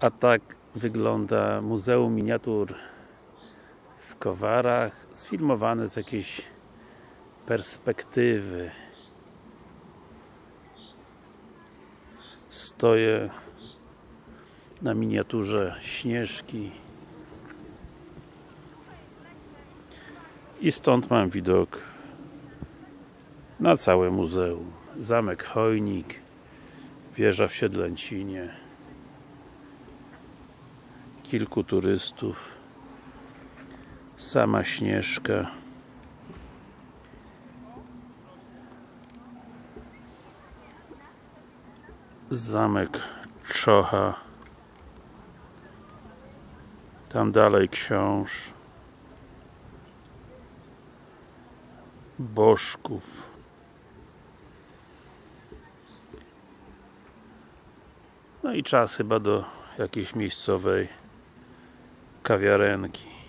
A tak wygląda Muzeum Miniatur w Kowarach, sfilmowane z jakiejś perspektywy. Stoję na miniaturze Śnieżki i stąd mam widok na całe muzeum. Zamek Chojnik, wieża w Siedlęcinie, kilku turystów, sama Śnieżka, zamek Czocha, tam dalej Książ, Bożków, no i czas chyba do jakiejś miejscowej kawiarenki.